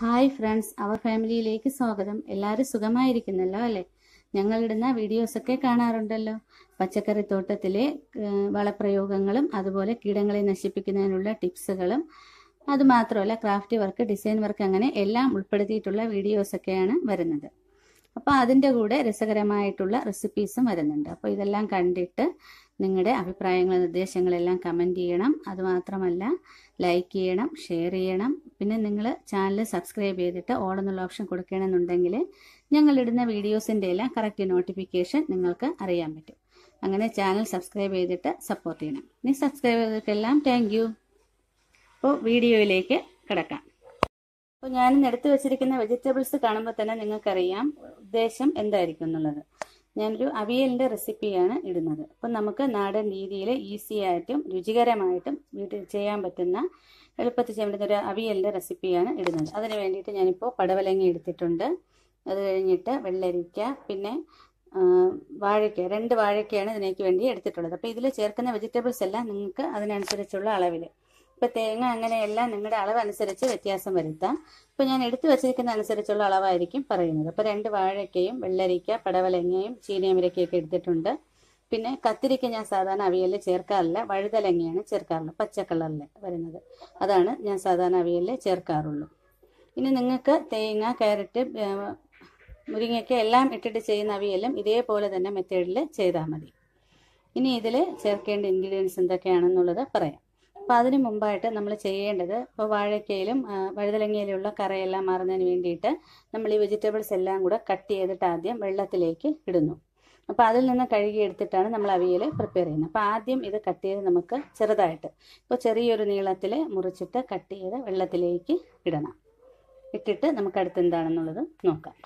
Hi friends, അവർ ഫാമിലിയിലേക്ക് സ്വാഗതം. എല്ലാവരും സുഖമായിരിക്കുന്നല്ലോ അല്ലേ? ഞങ്ങളിടുന്ന വീഡിയോസൊക്കെ കാണാറുണ്ടല്ലോ. പച്ചക്കറിത്തോട്ടത്തിലെ വളപ്രയോഗങ്ങളും അതുപോലെ കീടങ്ങളെ നശിപ്പിക്കുന്നതിനുള്ള ടിപ്സുകളും അതുമാത്രമല്ല ക്രാഫ്റ്റ് വർക്ക്, ഡിസൈൻ വർക്ക്, അങ്ങനെ എല്ലാം ഉൾപ്പെടുത്തിയിട്ടുള്ള വീഡിയോസൊക്കെയാണ് വരുന്നത്. അപ്പോൾ അതിൻ്റെ കൂടെ രസകരമായിട്ടുള്ള റെസിപ്പീസും വരുന്നുണ്ട്. അപ്പോൾ ഇതെല്ലാം കണ്ടിട്ട് നിങ്ങളുടെ അഭിപ്രായങ്ങളും നിർദ്ദേശങ്ങളെല്ലാം കമൻറ്റ് ചെയ്യണം. അതുമാത്രമല്ല ലൈക്ക് ചെയ്യണം, ഷെയർ ചെയ്യണം. പിന്നെ നിങ്ങൾ ചാനൽ സബ്സ്ക്രൈബ് ചെയ്തിട്ട് ഓൾ എന്നുള്ള ഓപ്ഷൻ കൊടുക്കണമെന്നുണ്ടെങ്കിൽ ഞങ്ങളിടുന്ന വീഡിയോസിൻ്റെ എല്ലാം കറക്റ്റ് നോട്ടിഫിക്കേഷൻ നിങ്ങൾക്ക് അറിയാൻ പറ്റും. അങ്ങനെ ചാനൽ സബ്സ്ക്രൈബ് ചെയ്തിട്ട് സപ്പോർട്ട് ചെയ്യണം. ഇനി സബ്സ്ക്രൈബ് ചെയ്തിട്ടെല്ലാം താങ്ക് യു. അപ്പോൾ വീഡിയോയിലേക്ക് കിടക്കാം. അപ്പോൾ ഞാനിന്ന് എടുത്തു വെച്ചിരിക്കുന്ന വെജിറ്റബിൾസ് കാണുമ്പോൾ തന്നെ നിങ്ങൾക്കറിയാം ഉദ്ദേശം എന്തായിരിക്കും എന്നുള്ളത്. ഞാനൊരു അവിയലിൻ്റെ റെസിപ്പിയാണ് ഇടുന്നത്. അപ്പം നമുക്ക് നാടൻ രീതിയിൽ ഈസി ആയിട്ടും രുചികരമായിട്ടും വീട്ടിൽ ചെയ്യാൻ പറ്റുന്ന എളുപ്പത്തിൽ ചെയ്യാൻ പറ്റുന്ന ഒരു അവിയലിൻ്റെ റെസിപ്പിയാണ് ഇടുന്നത്. അതിന് വേണ്ടിയിട്ട് ഞാനിപ്പോൾ പടവലങ്ങ എടുത്തിട്ടുണ്ട്. അത് കഴിഞ്ഞിട്ട് വെള്ളരിക്ക, പിന്നെ വാഴയ്ക്ക, 2 വാഴയ്ക്കയാണ് ഇതിനേക്ക് വേണ്ടി എടുത്തിട്ടുള്ളത്. അപ്പോൾ ഇതിൽ ചേർക്കുന്ന വെജിറ്റബിൾസ് എല്ലാം നിങ്ങൾക്ക് അതിനനുസരിച്ചുള്ള അളവിൽ, ഇപ്പോൾ തേങ്ങ അങ്ങനെയെല്ലാം നിങ്ങളുടെ അളവനുസരിച്ച് വ്യത്യാസം വരുത്താം. ഇപ്പോൾ ഞാൻ എടുത്തു വച്ചിരിക്കുന്ന അനുസരിച്ചുള്ള അളവായിരിക്കും പറയുന്നത്. അപ്പോൾ 2 വാഴയ്ക്കയും വെള്ളരിക്ക, പടവലങ്ങയും ചീനിയമരക്കയൊക്കെ എടുത്തിട്ടുണ്ട്. പിന്നെ കത്തിരിക്ക ഞാൻ സാധാരണ അവിയലിൽ ചേർക്കാറില്ല, വഴുതലങ്ങയാണ് ചേർക്കാറുള്ളത്, പച്ച കളറിൽ വരുന്നത്. അതാണ് ഞാൻ സാധാരണ അവിയലിൽ ചേർക്കാറുള്ളൂ. ഇനി നിങ്ങൾക്ക് തേങ്ങ, ക്യാരറ്റ്, മുരിങ്ങയ്ക്ക എല്ലാം ഇട്ടിട്ട് ചെയ്യുന്ന അവിയലും ഇതേപോലെ തന്നെ മെത്തേഡിൽ ചെയ്താൽ മതി. ഇനി ഇതിൽ ചേർക്കേണ്ട ഇൻഗ്രീഡിയൻസ് എന്തൊക്കെയാണെന്നുള്ളത് പറയാം. അപ്പോൾ അതിന് മുമ്പായിട്ട് നമ്മൾ ചെയ്യേണ്ടത്, ഇപ്പോൾ വാഴയ്ക്കയിലും വഴുതലങ്ങയിലുള്ള കറയെല്ലാം മാറുന്നതിന് വേണ്ടിയിട്ട് നമ്മൾ ഈ വെജിറ്റബിൾസ് എല്ലാം കൂടെ കട്ട് ചെയ്തിട്ട് ആദ്യം വെള്ളത്തിലേക്ക് ഇടുന്നു. അപ്പോൾ അതിൽ നിന്ന് കഴുകി എടുത്തിട്ടാണ് നമ്മൾ അവിയൽ പ്രിപ്പയർ ചെയ്യുന്നത്. അപ്പോൾ ആദ്യം ഇത് കട്ട് ചെയ്ത് നമുക്ക് ചെറുതായിട്ട്, ഇപ്പോൾ ചെറിയൊരു നീളത്തിൽ മുറിച്ചിട്ട് കട്ട് ചെയ്ത് വെള്ളത്തിലേക്ക് ഇടണം. ഇട്ടിട്ട് നമുക്ക് അടുത്ത് എന്താണെന്നുള്ളത് നോക്കാം.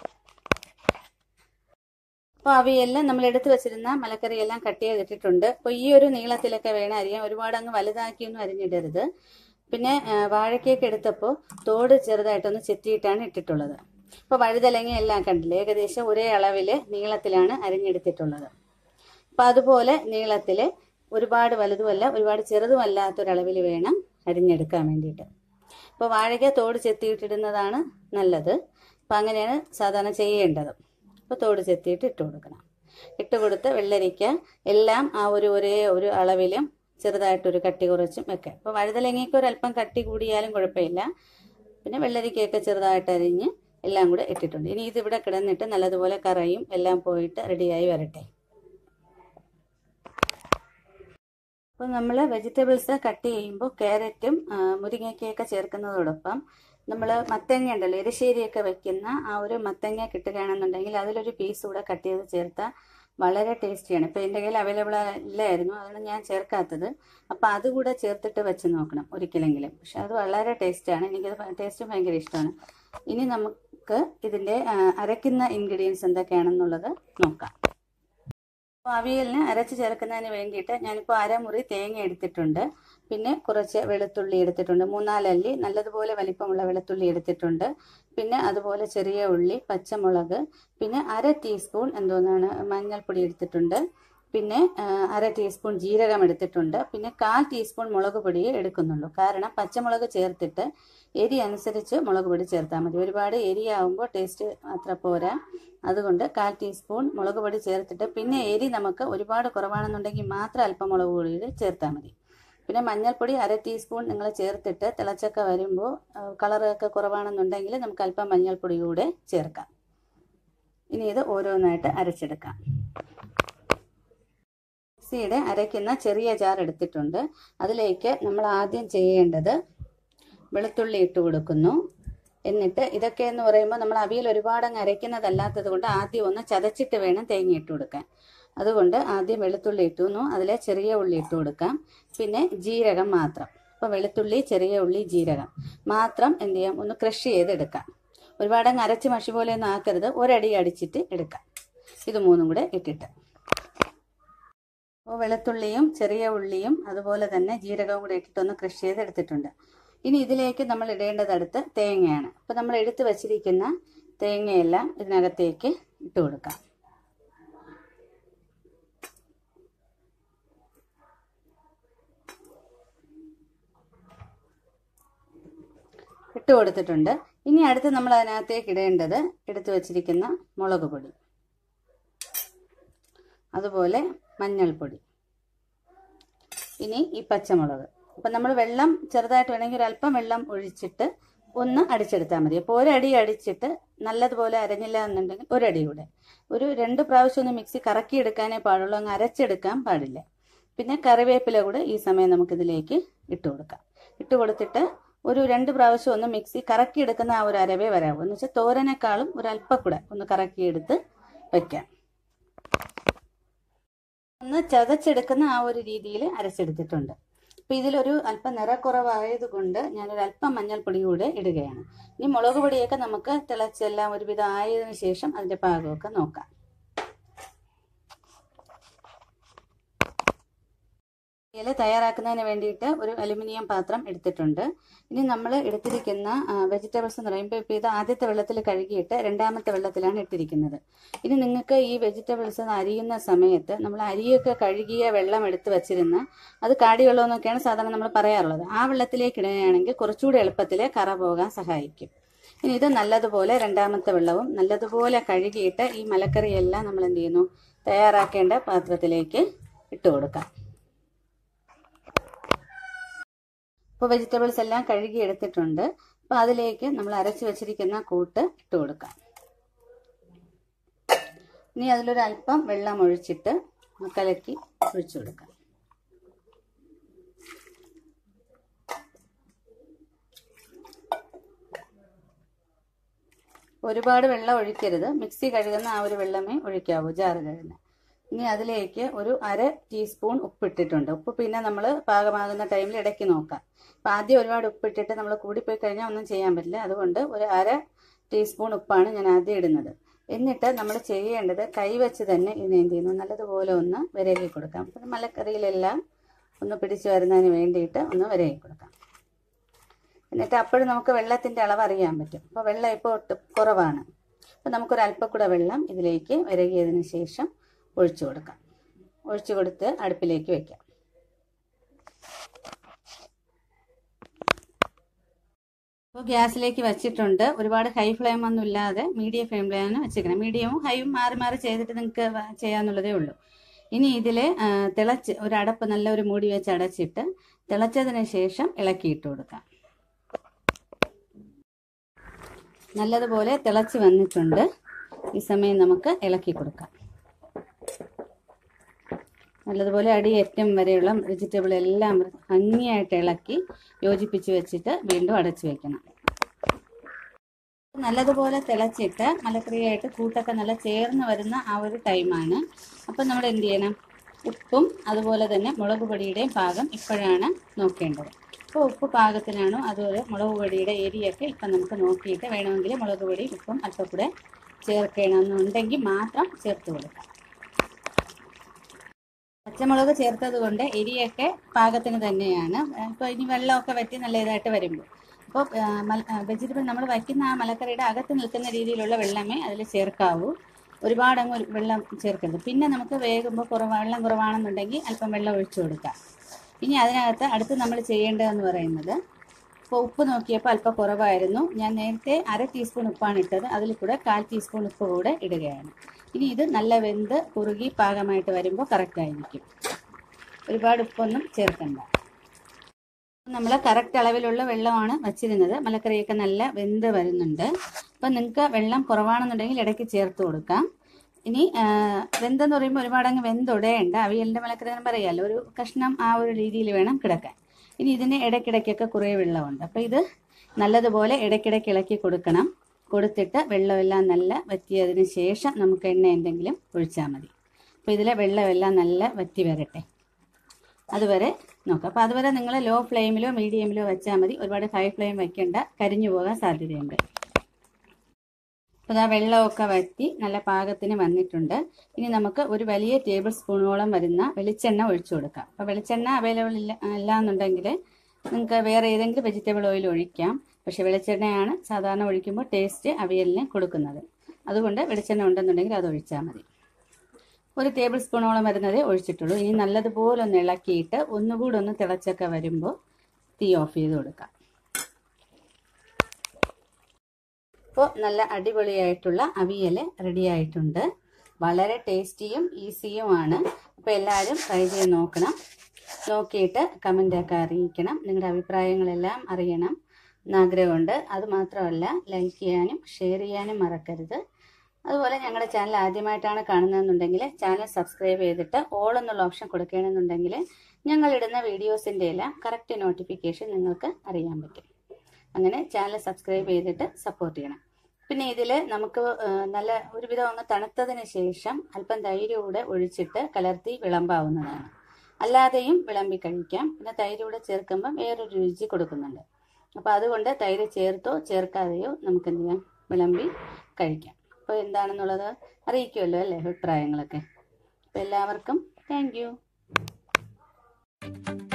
അപ്പോൾ അവിയെല്ലാം നമ്മൾ എടുത്തു വെച്ചിരുന്ന മലക്കറിയെല്ലാം കട്ട് ചെയ്തിട്ടിട്ടുണ്ട്. അപ്പോൾ ഈ ഒരു നീളത്തിലൊക്കെ വേണം അരിയാൻ, ഒരുപാട് അങ്ങ് വലുതാക്കിയൊന്നും അരിഞ്ഞിടരുത്. പിന്നെ വാഴക്കേക്ക് എടുത്തപ്പോൾ തോട് ചെറുതായിട്ടൊന്ന് ചെത്തിയിട്ടാണ് ഇട്ടിട്ടുള്ളത്. ഇപ്പോൾ വഴുതലങ്ങ എല്ലാം കണ്ടില്ലേ, ഏകദേശം ഒരേ അളവിൽ നീളത്തിലാണ് അരിഞ്ഞെടുത്തിട്ടുള്ളത്. അപ്പോൾ അതുപോലെ നീളത്തിൽ, ഒരുപാട് വലുതുമല്ല ഒരുപാട് ചെറുതുമല്ലാത്തൊരളവിൽ വേണം അരിഞ്ഞെടുക്കാൻ വേണ്ടിയിട്ട്. അപ്പോൾ വാഴയ്ക്ക തോട് ചെത്തിയിട്ടിടുന്നതാണ് നല്ലത്. അപ്പോൾ അങ്ങനെയാണ് സാധാരണ ചെയ്യേണ്ടത്. അപ്പോൾ തോട് ചെത്തിയിട്ട് ഇട്ട് കൊടുക്കണം. ഇട്ട് കൊടുത്ത് വെള്ളരിക്ക എല്ലാം ആ ഒരേ ഒരു അളവിലും ചെറുതായിട്ടൊരു കട്ടി കുറച്ചും ഒക്കെ. അപ്പോൾ വഴുതലങ്ങയ്ക്ക് ഒരല്പം കട്ടി കൂടിയാലും കുഴപ്പമില്ല. പിന്നെ വെള്ളരിക്കയൊക്കെ ചെറുതായിട്ട് അരിഞ്ഞ് എല്ലാം കൂടെ ഇട്ടിട്ടുണ്ട്. ഇനി ഇതിവിടെ കിടന്നിട്ട് നല്ലതുപോലെ കറയും എല്ലാം പോയിട്ട് റെഡിയായി വരട്ടെ. അപ്പോൾ നമ്മൾ വെജിറ്റബിൾസ് കട്ട് ചെയ്യുമ്പോൾ ക്യാരറ്റും മുരിങ്ങയ്ക്കയൊക്കെ ചേർക്കുന്നതോടൊപ്പം നമ്മൾ മത്തങ്ങ ഉണ്ടല്ലോ, എരിശ്ശേരിയൊക്കെ വെക്കുന്ന ആ ഒരു മത്തങ്ങ കിട്ടുകയാണെന്നുണ്ടെങ്കിൽ അതിലൊരു പീസ് കൂടെ കട്ട് ചെയ്ത് ചേർത്താൽ വളരെ ടേസ്റ്റിയാണ്. ഇപ്പോൾ എൻ്റെ കയ്യിൽ അവൈലബിൾ ഇല്ലായിരുന്നു, അതാണ് ഞാൻ ചേർക്കാത്തത്. അപ്പോൾ അതുകൂടെ ചേർത്തിട്ട് വെച്ച് നോക്കണം ഒരിക്കലെങ്കിലും. പക്ഷെ അത് വളരെ ടേസ്റ്റാണ്, എനിക്കത് ടേസ്റ്റ് ഭയങ്കര ഇഷ്ടമാണ്. ഇനി നമുക്ക് ഇതിൻ്റെ അരയ്ക്കുന്ന ഇൻഗ്രീഡിയൻസ് എന്തൊക്കെയാണെന്നുള്ളത് നോക്കാം. അപ്പോൾ അവിയലിന് അരച്ച് ചേർക്കുന്നതിന് വേണ്ടിയിട്ട് ഞാനിപ്പോൾ അരമുറി തേങ്ങ എടുത്തിട്ടുണ്ട്. പിന്നെ കുറച്ച് വെളുത്തുള്ളി എടുത്തിട്ടുണ്ട്, 3-4 അല്ലി നല്ലതുപോലെ വലിപ്പമുള്ള വെളുത്തുള്ളി എടുത്തിട്ടുണ്ട്. പിന്നെ അതുപോലെ ചെറിയ ഉള്ളി, പച്ചമുളക്, പിന്നെ 1/2 ടീസ്പൂൺ മഞ്ഞൾപ്പൊടി എടുത്തിട്ടുണ്ട്. പിന്നെ 1/2 ടീസ്പൂൺ ജീരകം എടുത്തിട്ടുണ്ട്. പിന്നെ 1/4 ടീസ്പൂൺ മുളക് പൊടിയെ എടുക്കുന്നുള്ളൂ. കാരണം പച്ചമുളക് ചേർത്തിട്ട് എരി അനുസരിച്ച് മുളക് പൊടി ചേർത്താൽ മതി. ഒരുപാട് എരിയാവുമ്പോൾ ടേസ്റ്റ് അത്ര പോരാ. അതുകൊണ്ട് 1/4 ടീസ്പൂൺ മുളക് പൊടി ചേർത്തിട്ട്, പിന്നെ എരി നമുക്ക് ഒരുപാട് കുറവാണെന്നുണ്ടെങ്കിൽ മാത്രം അല്പം മുളക് പൊടി ചേർത്താൽ മതി. പിന്നെ മഞ്ഞൾപ്പൊടി 1/2 ടീസ്പൂൺ നിങ്ങൾ ചേർത്തിട്ട് തിളച്ചൊക്കെ വരുമ്പോൾ കളറൊക്കെ കുറവാണെന്നുണ്ടെങ്കിൽ നമുക്ക് അല്പം മഞ്ഞൾപ്പൊടി കൂടെ ചേർക്കാം. ഇനി ഇത് ഓരോന്നായിട്ട് അരച്ചെടുക്കാം. മിക്സിയുടെ അരയ്ക്കുന്ന ചെറിയ ജാർ എടുത്തിട്ടുണ്ട്. അതിലേക്ക് നമ്മൾ ആദ്യം ചെയ്യേണ്ടത് വെളുത്തുള്ളി ഇട്ട് കൊടുക്കുന്നു. എന്നിട്ട് ഇതൊക്കെ എന്ന് പറയുമ്പോൾ നമ്മൾ അവിയൽ ഒരുപാട് അങ്ങ് അരയ്ക്കുന്നതല്ലാത്തത് കൊണ്ട് ആദ്യം ഒന്ന് ചതച്ചിട്ട് വേണം തേങ്ങ ഇട്ട് കൊടുക്കാൻ. അതുകൊണ്ട് ആദ്യം വെളുത്തുള്ളി ഇട്ടുന്നു, അതിലെ ചെറിയ ഉള്ളി ഇട്ട് കൊടുക്കാം. പിന്നെ ജീരകം മാത്രം. അപ്പോൾ വെളുത്തുള്ളി, ചെറിയ ഉള്ളി, ജീരകം മാത്രം എന്ത് ചെയ്യാം, ഒന്ന് ക്രഷ് ചെയ്തെടുക്കാം. ഒരുപാട് അങ്ങ് അരച്ച് മഷി പോലെ ഒന്നും ആക്കരുത്, ഒരടി അടിച്ചിട്ട് എടുക്കാം. ഇത് 3 കൂടെ ഇട്ടിട്ട്, അപ്പോൾ വെളുത്തുള്ളിയും ചെറിയ ഉള്ളിയും അതുപോലെ തന്നെ ജീരകവും കൂടെ ഇട്ടിട്ടൊന്ന് ക്രഷ് ചെയ്തെടുത്തിട്ടുണ്ട്. ഇനി ഇതിലേക്ക് നമ്മൾ ഇടേണ്ടത് അടുത്ത് തേങ്ങയാണ്. അപ്പോൾ നമ്മൾ എടുത്ത് വച്ചിരിക്കുന്ന തേങ്ങയെല്ലാം ഇതിനകത്തേക്ക് ഇട്ട് കൊടുക്കാം. ഇട്ട് കൊടുത്തിട്ടുണ്ട്. ഇനി അടുത്ത് നമ്മൾ അതിനകത്തേക്ക് ഇടേണ്ടത് എടുത്തു വച്ചിരിക്കുന്ന മുളക് പൊടി, അതുപോലെ മഞ്ഞൾപ്പൊടി, ഇനി ഈ പച്ചമുളക്. അപ്പം നമ്മൾ വെള്ളം ചെറുതായിട്ട് വേണമെങ്കിൽ ഒരല്പം വെള്ളം ഒഴിച്ചിട്ട് ഒന്ന് അടിച്ചെടുത്താൽ മതി. അപ്പോൾ ഒരടി അടിച്ചിട്ട് നല്ലതുപോലെ അരഞ്ഞില്ല എന്നുണ്ടെങ്കിൽ ഒരടി കൂടെ, ഒരു 2 പ്രാവശ്യം ഒന്ന് മിക്സി കറക്കിയെടുക്കാനേ പാടുള്ളൂ, അങ്ങ് അരച്ചെടുക്കാൻ പാടില്ല. പിന്നെ കറിവേപ്പില കൂടെ ഈ സമയം നമുക്കിതിലേക്ക് ഇട്ട് കൊടുക്കാം. ഇട്ട് കൊടുത്തിട്ട് ഒരു 2 പ്രാവശ്യം ഒന്ന് മിക്സി കറക്കിയെടുക്കുന്ന ആ ഒരു അരവേ വരാവൂ. എന്ന് വെച്ചാൽ തോരനേക്കാളും ഒരല്പം കൂടെ ഒന്ന് കറക്കിയെടുത്ത് വയ്ക്കാം. ഒന്ന് ചതച്ചെടുക്കുന്ന ആ ഒരു രീതിയിൽ അരച്ചെടുത്തിട്ടുണ്ട്. അപ്പം ഇതിലൊരു അല്പം നിറക്കുറവായതുകൊണ്ട് ഞാനൊരു അല്പം മഞ്ഞൾപ്പൊടി കൂടെ ഇടുകയാണ്. ഇനി മുളക് പൊടിയൊക്കെ നമുക്ക് തിളച്ചെല്ലാം ഒരുവിധം ആയതിനു ശേഷം അതിൻ്റെ പാകമൊക്കെ നോക്കാം. ഇല തയ്യാറാക്കുന്നതിന് വേണ്ടിയിട്ട് ഒരു അലുമിനിയം പാത്രം എടുത്തിട്ടുണ്ട്. ഇനി നമ്മൾ എടുത്തിരിക്കുന്ന വെജിറ്റബിൾസ് എന്ന് പറയുമ്പോൾ ഇപ്പോൾ ഇത് ആദ്യത്തെ വെള്ളത്തിൽ കഴുകിയിട്ട് 2ാമത്തെ വെള്ളത്തിലാണ് ഇട്ടിരിക്കുന്നത്. ഇനി നിങ്ങൾക്ക് ഈ വെജിറ്റബിൾസ് അരിയുന്ന സമയത്ത് നമ്മൾ അരിയൊക്കെ കഴുകിയ വെള്ളം എടുത്ത് വെച്ചിരുന്ന അത് കാടിവെള്ളം എന്നൊക്കെയാണ് സാധാരണ നമ്മൾ പറയാറുള്ളത്. ആ വെള്ളത്തിലേക്ക് ഇടുകയാണെങ്കിൽ കുറച്ചുകൂടി എളുപ്പത്തിൽ കറ പോകാൻ സഹായിക്കും. ഇനി ഇത് നല്ലതുപോലെ 2ാമത്തെ വെള്ളവും നല്ലതുപോലെ കഴുകിയിട്ട് ഈ മലക്കറിയെല്ലാം നമ്മൾ എന്ത് ചെയ്യുന്നു, തയ്യാറാക്കേണ്ട പാത്രത്തിലേക്ക് ഇട്ട് കൊടുക്കാം. ഇപ്പോൾ വെജിറ്റബിൾസ് എല്ലാം കഴുകി എടുത്തിട്ടുണ്ട്. അപ്പോൾ അതിലേക്ക് നമ്മൾ അരച്ച് വെച്ചിരിക്കുന്ന കൂട്ട് ഇട്ട് കൊടുക്കാം. ഇനി അതിലൊരു അല്പം വെള്ളം ഒഴിച്ചിട്ട് കലക്കി ഒഴിച്ചു കൊടുക്കാം. ഒരുപാട് വെള്ളം ഒഴിക്കരുത്, മിക്സി കഴുകുന്ന ആ ഒരു വെള്ളമേ ഒഴിക്കാവൂ, ജാറ് കഴുകുന്ന. ഇനി അതിലേക്ക് ഒരു 1/2 ടീസ്പൂൺ ഉപ്പിട്ടിട്ടുണ്ട്. ഉപ്പ് പിന്നെ നമ്മൾ പാകമാകുന്ന ടൈമിൽ ഇടയ്ക്ക് നോക്കാം. അപ്പം ആദ്യം ഒരുപാട് ഉപ്പിട്ടിട്ട് നമ്മൾ കൂടിപ്പോയി കഴിഞ്ഞാൽ ഒന്നും ചെയ്യാൻ പറ്റില്ല. അതുകൊണ്ട് ഒരു 1/2 ടീസ്പൂൺ ഉപ്പാണ് ഞാൻ ആദ്യം ഇടുന്നത്. എന്നിട്ട് നമ്മൾ ചെയ്യേണ്ടത് കൈവച്ച് തന്നെ ഇതിനെ എന്ത് ചെയ്യുന്നു, നല്ലതുപോലെ ഒന്ന് വിരകി കൊടുക്കാം. അപ്പം മലക്കറിയിലെല്ലാം ഒന്ന് പിടിച്ചു വരുന്നതിന് വേണ്ടിയിട്ട് ഒന്ന് വിരകി കൊടുക്കാം. എന്നിട്ട് അപ്പോഴും നമുക്ക് വെള്ളത്തിൻ്റെ അളവ് അറിയാൻ പറ്റും. അപ്പോൾ വെള്ളം ഇപ്പോൾ കുറവാണ്. അപ്പം നമുക്കൊരല്പം കൂടെ വെള്ളം ഇതിലേക്ക് വിരകിയതിന് ശേഷം ഒഴിച്ചു കൊടുക്കാം. ഒഴിച്ചു കൊടുത്ത് അടുപ്പിലേക്ക് വെക്കാം. അപ്പോൾ ഗ്യാസിലേക്ക് വെച്ചിട്ടുണ്ട്. ഒരുപാട് ഹൈ ഫ്ലെയിം ഒന്നും ഇല്ലാതെ മീഡിയം ഫ്ലെയിമിലാണ് വെച്ചിരിക്കണം. മീഡിയവും ഹൈയും മാറി മാറി ചെയ്തിട്ട് നിങ്ങൾക്ക് ചെയ്യാന്നുള്ളതേ ഉള്ളൂ. ഇനി ഇതിൽ തിളച്ച് ഒരു അടപ്പ് നല്ല ഒരു മൂടി വെച്ച് അടച്ചിട്ട് തിളച്ചതിന് ശേഷം ഇളക്കിയിട്ട് കൊടുക്കാം. നല്ലതുപോലെ തിളച്ച് വന്നിട്ടുണ്ട്. ഈ സമയം നമുക്ക് ഇളക്കി കൊടുക്കാം. നല്ലതുപോലെ അടിയേറ്റം വരെയുള്ള വെജിറ്റബിൾ എല്ലാം ഭംഗിയായിട്ട് ഇളക്കി യോജിപ്പിച്ച് വെച്ചിട്ട് വീണ്ടും അടച്ചു വെക്കണം. നല്ലതുപോലെ തിളച്ചിട്ട് മലക്കറിയായിട്ട് കൂട്ടൊക്കെ നല്ല ചേർന്ന് വരുന്ന ആ ഒരു ടൈമാണ്. അപ്പം നമ്മൾ എന്ത് ചെയ്യണം, ഉപ്പും അതുപോലെ തന്നെ മുളക് പൊടിയുടെയും പാകം ഇപ്പോഴാണ് നോക്കേണ്ടത്. അപ്പോൾ ഉപ്പ് പാകത്തിനാണോ അതുപോലെ മുളക് പൊടിയുടെ എരിയൊക്കെ ഇപ്പം നമുക്ക് നോക്കിയിട്ട് വേണമെങ്കിൽ മുളക് പൊടി ഉപ്പും അല്പം കൂടെ ചേർക്കണമെന്നുണ്ടെങ്കിൽ മാത്രം ചേർത്ത് കൊടുക്കാം. പച്ചമുളക് ചേർത്തത് കൊണ്ട് എരിയൊക്കെ പാകത്തിന് തന്നെയാണ്. ഇപ്പോൾ ഇനി വെള്ളമൊക്കെ വറ്റി നല്ല ഇതായിട്ട് വരുമ്പോൾ അപ്പോൾ വെജിറ്റബിൾ നമ്മൾ വയ്ക്കുന്ന ആ മലക്കറിയുടെ അകത്ത് നിൽക്കുന്ന രീതിയിലുള്ള വെള്ളമേ അതിൽ ചേർക്കാവൂ. ഒരുപാടങ്ങ് വെള്ളം ചേർക്കരുത്. പിന്നെ നമുക്ക് വേകുമ്പോൾ വെള്ളം കുറവാണെന്നുണ്ടെങ്കിൽ അല്പം വെള്ളം ഒഴിച്ചു കൊടുക്കാം. ഇനി അതിനകത്ത് അടുത്ത് നമ്മൾ ചെയ്യേണ്ടതെന്ന് പറയുന്നത്, ഇപ്പോൾ ഉപ്പ് നോക്കിയപ്പോൾ അല്പം കുറവായിരുന്നു. ഞാൻ നേരത്തെ 1/2 ടീസ്പൂൺ ഉപ്പാണ് ഇട്ടത്. അതിൽ കൂടെ 1/4 ടീസ്പൂൺ ഉപ്പ് കൂടെ ഇടുകയാണ്. ഇനി ഇത് നല്ല വെന്ത് കുറുകി പാകമായിട്ട് വരുമ്പോൾ കറക്റ്റായിരിക്കും. ഒരുപാട് ഉപ്പൊന്നും ചേർക്കണ്ട. നമ്മൾ കറക്റ്റ് അളവിലുള്ള വെള്ളമാണ് വച്ചിരുന്നത്. മലക്കറിയൊക്കെ നല്ല വെന്ത് വരുന്നുണ്ട്. അപ്പം നിങ്ങൾക്ക് വെള്ളം കുറവാണെന്നുണ്ടെങ്കിൽ ഇടയ്ക്ക് ചേർത്ത് കൊടുക്കാം. ഇനി വെന്തെന്ന് പറയുമ്പോൾ ഒരുപാടങ്ങ് വെന്തുടയേണ്ട. അവിയലിൻ്റെ മലക്കറി എന്ന് പറയാമല്ലോ, ഒരു കഷ്ണം ആ ഒരു രീതിയിൽ വേണം കിടക്കാൻ. ഇനി ഇതിന് ഇടയ്ക്കിടയ്ക്കൊക്കെ കുറേ വെള്ളമുണ്ട്. അപ്പോൾ ഇത് നല്ലതുപോലെ ഇടയ്ക്കിടയ്ക്ക് ഇളക്കി കൊടുക്കണം. കൊടുത്തിട്ട് വെള്ളമെല്ലാം നല്ല വറ്റിയതിന് ശേഷം നമുക്ക് എണ്ണ എന്തെങ്കിലും ഒഴിച്ചാൽ മതി. അപ്പോൾ ഇതിലെ വെള്ളമെല്ലാം നല്ല വറ്റി വരട്ടെ, അതുവരെ നോക്കാം. അപ്പോൾ അതുവരെ നിങ്ങൾ ലോ ഫ്ലെയിമിലോ മീഡിയമിലോ വെച്ചാൽ മതി. ഒരുപാട് ഹൈ ഫ്ലെയിം വയ്ക്കേണ്ട, കരിഞ്ഞു പോകാൻ സാധ്യതയുണ്ട്. അപ്പോൾ ആ വെള്ളമൊക്കെ വറ്റി നല്ല പാകത്തിന് വന്നിട്ടുണ്ട്. ഇനി നമുക്ക് ഒരു വലിയ ടേബിൾ സ്പൂണോളം വരുന്ന വെളിച്ചെണ്ണ ഒഴിച്ചു കൊടുക്കാം. അപ്പോൾ വെളിച്ചെണ്ണ അവൈലബിൾ ഇല്ല എന്നുണ്ടെങ്കിൽ നിങ്ങൾക്ക് വേറെ ഏതെങ്കിലും വെജിറ്റബിൾ ഓയിൽ ഒഴിക്കാം. പക്ഷേ വെളിച്ചെണ്ണയാണ് സാധാരണ ഒഴിക്കുമ്പോൾ ടേസ്റ്റ് അവിയലിന് കൊടുക്കുന്നത്. അതുകൊണ്ട് വെളിച്ചെണ്ണ ഉണ്ടെന്നുണ്ടെങ്കിൽ അത് ഒഴിച്ചാൽ മതി. ഒരു ടേബിൾ സ്പൂണോളം വരുന്നതേ ഒഴിച്ചിട്ടുള്ളൂ. ഇനി നല്ലതുപോലെ ഒന്ന് ഇളക്കിയിട്ട് ഒന്നുകൂടെ ഒന്ന് തിളച്ചൊക്കെ വരുമ്പോൾ തീ ഓഫ് ചെയ്ത് കൊടുക്കാം. ഇപ്പോൾ നല്ല അടിപൊളിയായിട്ടുള്ള അവിയൽ റെഡി ആയിട്ടുണ്ട്. വളരെ ടേസ്റ്റിയും ഈസിയുമാണ്. അപ്പോൾ എല്ലാവരും ട്രൈ ചെയ്ത് നോക്കണം. നോക്കിയിട്ട് കമൻ്റൊക്കെ അറിയിക്കണം. നിങ്ങളുടെ അഭിപ്രായങ്ങളെല്ലാം അറിയണം എന്നാഗ്രഹമുണ്ട്. അതുമാത്രമല്ല, ലൈക്ക് ചെയ്യാനും ഷെയർ ചെയ്യാനും മറക്കരുത്. അതുപോലെ ഞങ്ങളുടെ ചാനൽ ആദ്യമായിട്ടാണ് കാണുന്നതെന്നുണ്ടെങ്കിൽ ചാനൽ സബ്സ്ക്രൈബ് ചെയ്തിട്ട് ഓൾ എന്നുള്ള ഓപ്ഷൻ കൊടുക്കുകയാണെന്നുണ്ടെങ്കിൽ ഞങ്ങളിടുന്ന വീഡിയോസിൻ്റെ എല്ലാം കറക്റ്റ് നോട്ടിഫിക്കേഷൻ നിങ്ങൾക്ക് അറിയാൻ പറ്റും. അങ്ങനെ ചാനൽ സബ്സ്ക്രൈബ് ചെയ്തിട്ട് സപ്പോർട്ട് ചെയ്യണം. പിന്നെ ഇതിൽ നമുക്ക് നല്ല ഒരുവിധം ഒന്ന് തണുത്തതിന് ശേഷം അല്പം തൈര് കൂടെ ഒഴിച്ചിട്ട് കലർത്തി വിളമ്പാവുന്നതാണ്. അല്ലാതെയും വിളമ്പി കഴിക്കാം. പിന്നെ തൈര് കൂടെ ചേർക്കുമ്പം വേറൊരു രുചി കൊടുക്കുന്നുണ്ട്. അപ്പോൾ അതുകൊണ്ട് തൈര് ചേർത്തോ ചേർക്കാതെയോ നമുക്ക് എന്ത് ചെയ്യാം, വിളമ്പി കഴിക്കാം. അപ്പോൾ എന്താണെന്നുള്ളത് അറിയിക്കുമല്ലോ അല്ലേ അഭിപ്രായങ്ങളൊക്കെ. അപ്പോൾ എല്ലാവർക്കും താങ്ക് യു.